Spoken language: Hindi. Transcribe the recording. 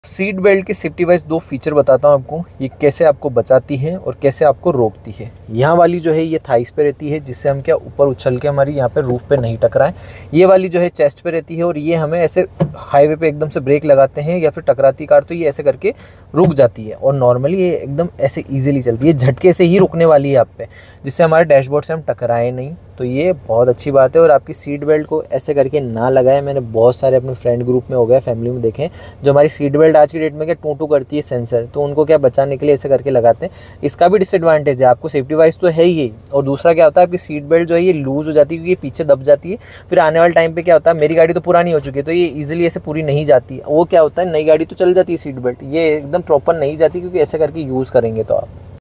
सीट बेल्ट की सेफ्टी वाइज दो फीचर बताता हूँ आपको, ये कैसे आपको बचाती है और कैसे आपको रोकती है। यहाँ वाली जो है ये थाइस पे रहती है, जिससे हम क्या ऊपर उछल के हमारी यहाँ पे रूफ पे नहीं टकराएं। ये वाली जो है चेस्ट पे रहती है और ये हमें ऐसे हाईवे पे एकदम से ब्रेक लगाते हैं या फिर टकराती कार तो ये ऐसे करके रुक जाती है। और नॉर्मली ये एकदम ऐसे ईजिली चलती है, झटके से ही रुकने वाली है आप पे, जिससे हमारे डैशबोर्ड से हम टकराए नहीं। तो ये बहुत अच्छी बात है। और आपकी सीट बेल्ट को ऐसे करके ना लगाए, मैंने बहुत सारे अपने फ्रेंड ग्रुप में हो गए, फैमिली में देखे जो हमारी सीट बेल्ट आज की डेट में क्या टू करती है सेंसर, तो उनको क्या बचाने के लिए ऐसे करके लगाते हैं। इसका भी डिसएडवांटेज है, आपको सेफ्टी वाइज तो है ही, और दूसरा क्या होता है आपकी सीट बेल्ट जो है ये लूज हो जाती है क्योंकि पीछे दब जाती है। फिर आने वाले टाइम पे क्या होता है, मेरी गाड़ी तो पुरानी हो चुकी है तो ये ईजिली ऐसे पूरी नहीं जाती। वो क्या होता है नई गाड़ी तो चल जाती है सीट बेल्ट, ये एकदम प्रॉपर नहीं जाती क्योंकि ऐसे करके यूज़ करेंगे तो आप